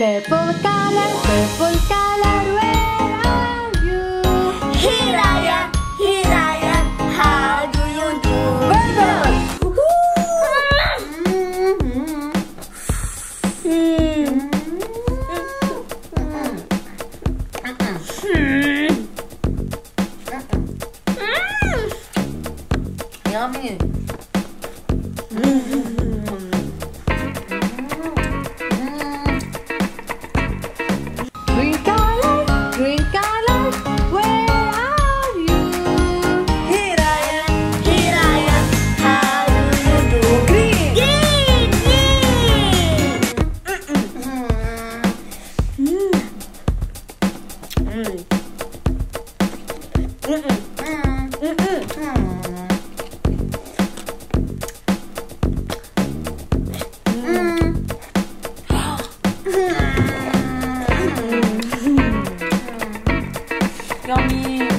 Purple color, where are you? Here I am, how do you do? Yummy. Green color, where are you? Here I am, how do you do? Green. Yummy.